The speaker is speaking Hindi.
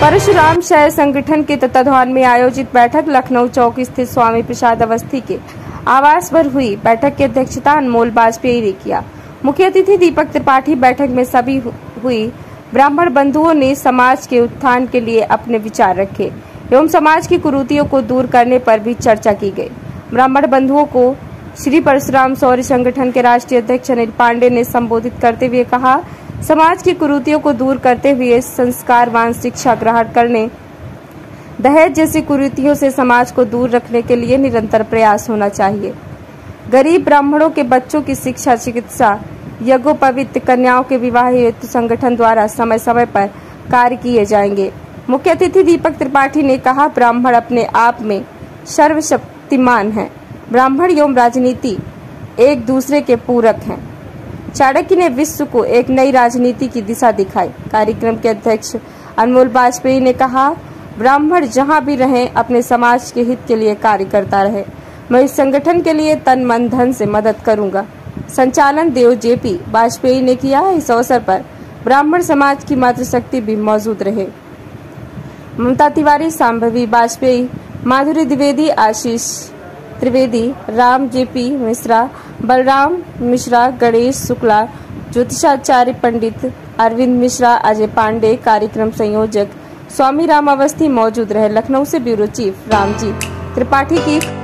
परशुराम शहर संगठन के तत्वाधान में आयोजित बैठक लखनऊ चौक स्थित स्वामी प्रसाद अवस्थी के आवास पर हुई। बैठक की अध्यक्षता अनमोल वाजपेयी ने किया। मुख्य अतिथि दीपक त्रिपाठी। बैठक में सभी हुई ब्राह्मण बंधुओं ने समाज के उत्थान के लिए अपने विचार रखे एवं समाज की कुरीतियों को दूर करने पर भी चर्चा की गई। ब्राह्मण बंधुओं को श्री परशुराम शौर्य संगठन के राष्ट्रीय अध्यक्ष अनिल पांडे ने संबोधित करते हुए कहा, समाज की कुरीतियों को दूर करते हुए संस्कारवान शिक्षा ग्रहण करने, दहेज जैसी कुरीतियों से समाज को दूर रखने के लिए निरंतर प्रयास होना चाहिए। गरीब ब्राह्मणों के बच्चों की शिक्षा, चिकित्सा, यज्ञोपवीत, कन्याओं के विवाह हेतु संगठन द्वारा समय समय पर कार्य किए जाएंगे। मुख्य अतिथि दीपक त्रिपाठी ने कहा, ब्राह्मण अपने आप में सर्वशक्तिमान है। ब्राह्मण एवं राजनीति एक दूसरे के पूरक हैं। चाणक्य ने विश्व को एक नई राजनीति की दिशा दिखाई। कार्यक्रम के अध्यक्ष अनमोल वाजपेयी ने कहा, ब्राह्मण जहां भी रहें अपने समाज के हित के लिए कार्य करता रहे। मैं इस संगठन के लिए तन मन धन से मदद करूंगा। संचालन देव जेपी वाजपेयी ने किया। इस अवसर पर ब्राह्मण समाज की मातृशक्ति भी मौजूद रहे। ममता तिवारी, सांभवी वाजपेयी, माधुरी द्विवेदी, आशीष त्रिवेदी, राम जेपी मिश्रा, बलराम मिश्रा, गणेश शुक्ला, ज्योतिषाचार्य पंडित अरविंद मिश्रा, अजय पांडे, कार्यक्रम संयोजक स्वामी राम अवस्थी मौजूद रहे। लखनऊ से ब्यूरो चीफ रामजी त्रिपाठी की